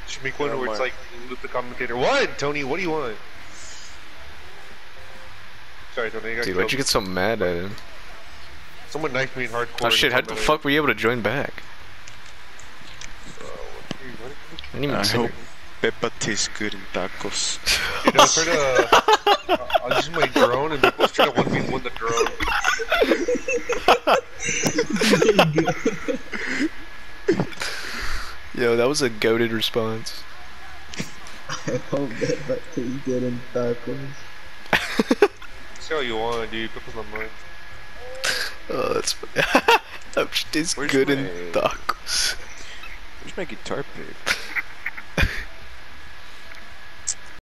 Should make one where it's like with the commentator. What, Tony? What do you want? Sorry, Tony. Dude, why'd you get so mad at him? Someone knifed me in hardcore. Oh shit! How the fuck were you able to join back? I hope Peppa tastes good in tacos. You know, try to. I'll use my drone and people try to 1v1 the drone. Yo, that was a goated response. I hope Peppa tastes good in tacos. Say all you want, dude. People's not mine. Oh, that's funny. That tastes good in tacos. Where's my guitar pick?